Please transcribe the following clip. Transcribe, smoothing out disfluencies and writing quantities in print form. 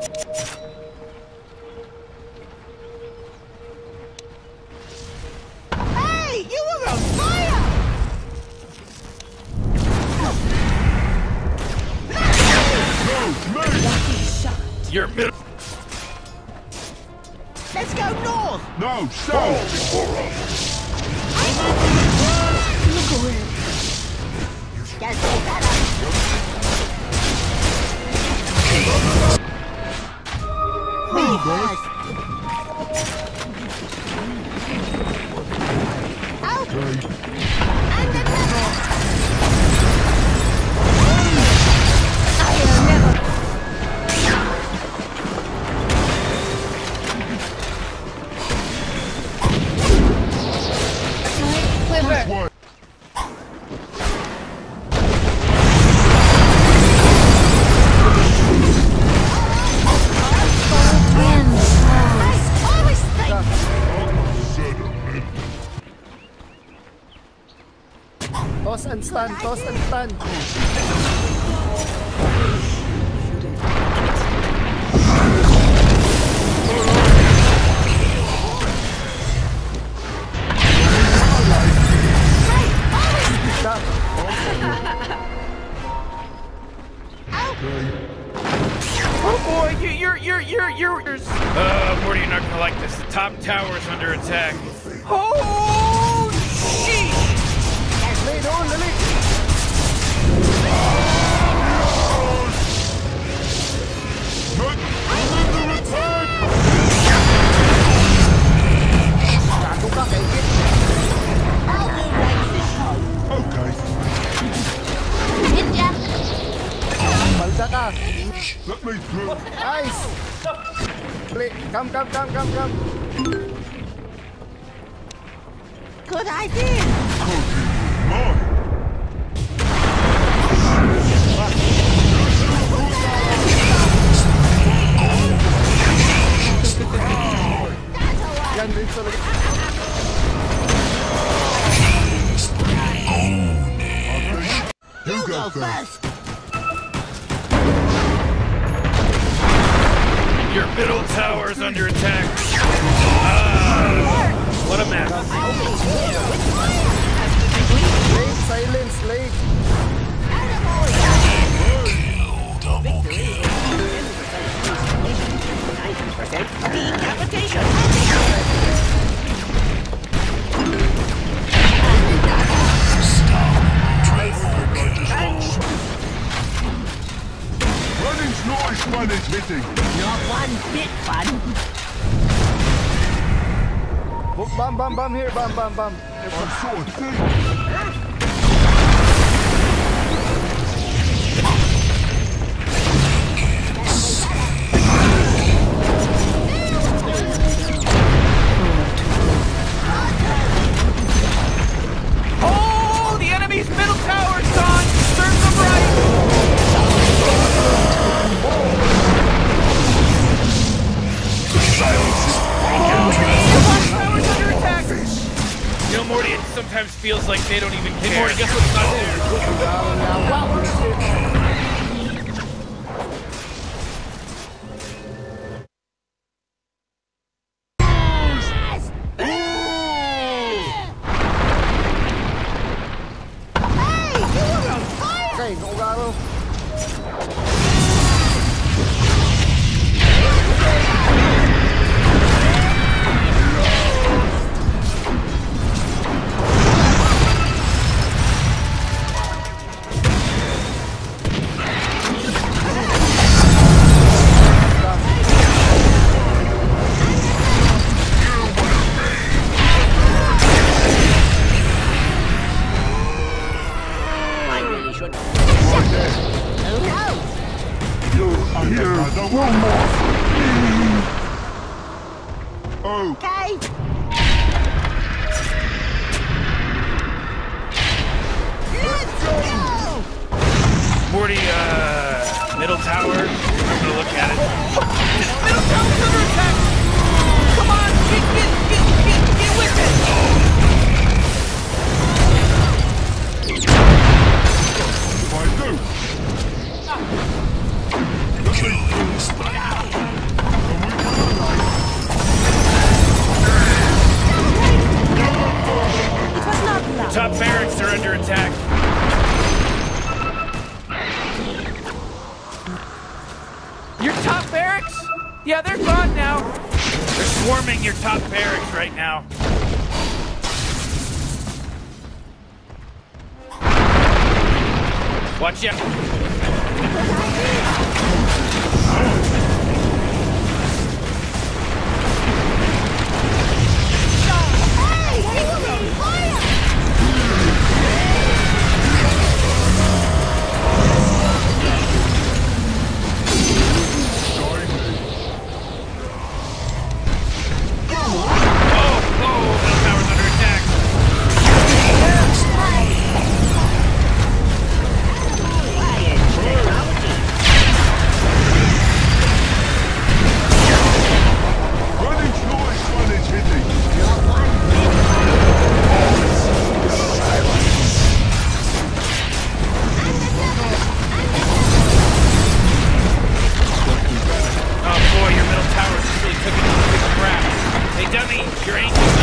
Hey, you were on fire! Your middle. Let's go north! No, south! Look away! Get better! Me first! Out! And another! I'll never... Quiver! Toss and stun, toss and stun. Oh boy, you're. Morty, you're not gonna like this. The top tower is under attack. Oh, sheesh! Lay down, Lily. Gago ka, kaigit. Okay. Balda ka. Let me through. Nice. Play. Come. Good idea! Mine. Yan din sa lagi. You go first. Your middle tower is under attack. What a mess. Late, silence, late. Decapitation! Running's not as fun as hitting. Not one bit fun! Bam here, bam. I'm sort of thing. Oh, the enemy's middle tower's gone. Serve them right. Tower's under attack. You know, Morty, it sometimes feels like they don't even care. Hey, Morty, guess what's not there? Okay, no garo. Okay. Let's go. Morty, middle tower. I'm gonna look at it. Middle tower's under attack. Come on, get with it. If I do. Your top barracks? Yeah, they're gone now. They're swarming your top barracks right now. Watch out. Hey, he was on fire! Oh, middle tower's under attack. Greenwich noise one is hitting. Oh boy, your middle tower's really cooking up a big crap. Hey dummy, your ancient